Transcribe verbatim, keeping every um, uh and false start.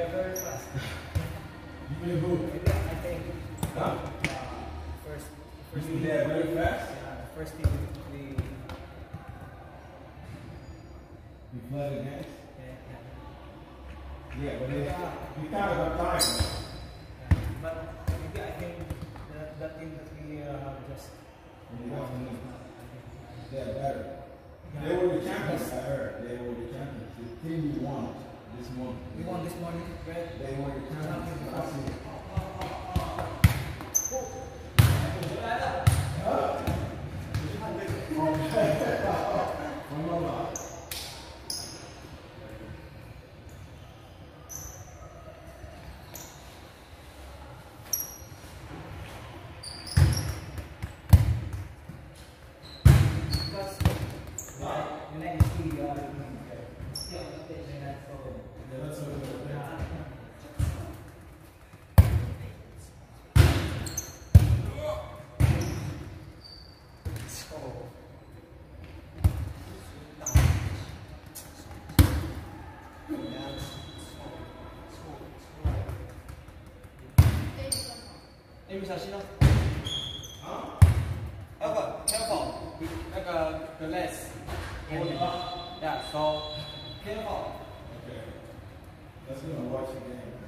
are very fast. You been who? Maybe I think Huh? uh, first, first You team. there very fast? Yeah, the first team we. You played against? Yeah, yeah. Yeah, but it's, Yeah. you kind of got time. Yeah. But maybe I think that that team that we uh, just. You got to know. They're better. They were the champions, I heard. They were the champions. The team you won this morning. We won this morning, right? They were the champions. I see it. Amy 小心哦。啊？那个 careful， 那个 glass。Yeah, so careful. Okay. Let's go and watch the game.